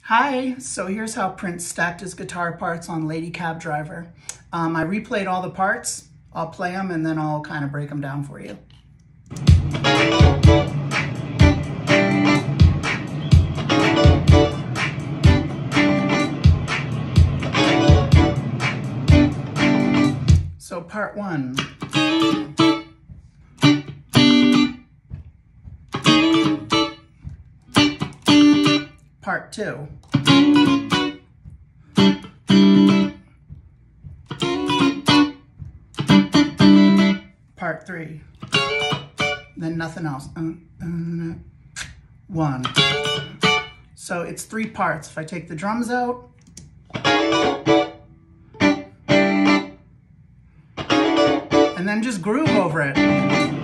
Hi, so here's how Prince stacked his guitar parts on Lady Cab Driver. I replayed all the parts. I'll play them and then I'll kind of break them down for you. So part one. Part two. Part three. Then nothing else. One. So it's three parts. If I take the drums out, and then just groove over it.